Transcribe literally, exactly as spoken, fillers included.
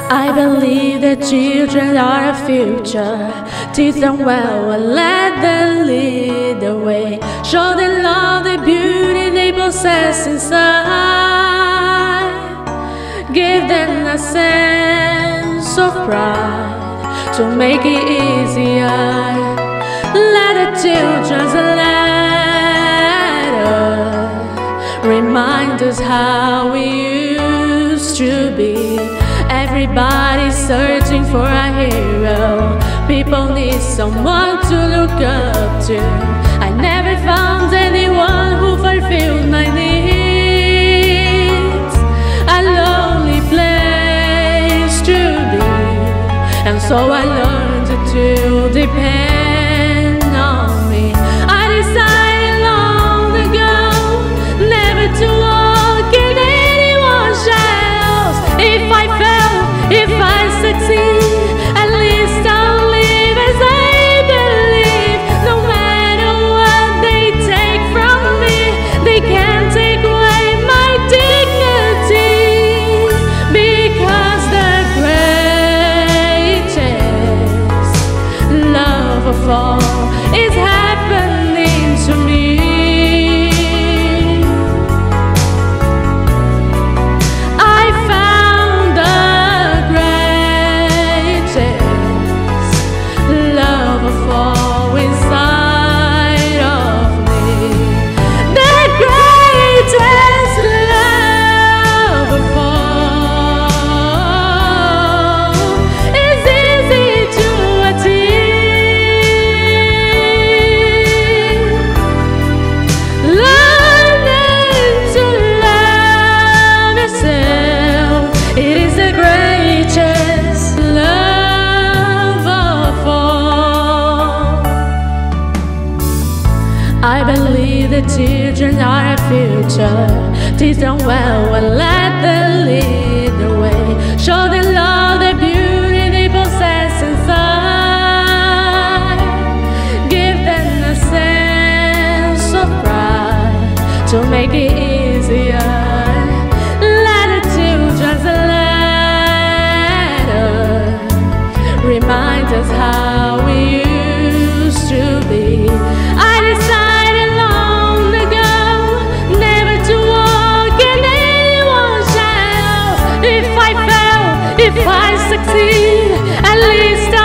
I believe that children are a future. Teach them well and let them lead the way. Show them love, the beauty they possess inside. Give them a sense of pride to make it easier. Let the children's letter remind us how we used to be. Everybody's searching for a hero. People need someone to look up to. I never found anyone who fulfilled my needs. A lonely place to be, and so I learned to depend on me. I decided long ago never to walk in anyone's shadows. If I fail, if I succeed, at least I'll live as I believe. No matter what they take from me, they can't take away my dignity. Because the greatest love of all is happening to me. I found the greatest love of all inside of me. The greatest love of all is easy to attain. Learning to love yourself, it is the greatest love of all. I believe the children are a future. Teach them well and let them lead the way. Show them love, the beauty they possess inside. Give them a sense of pride to make it easier. Let the children's letter remind us how we used to be. I decided long ago never to walk in anyone's shadows. If I fail, if I succeed, at least I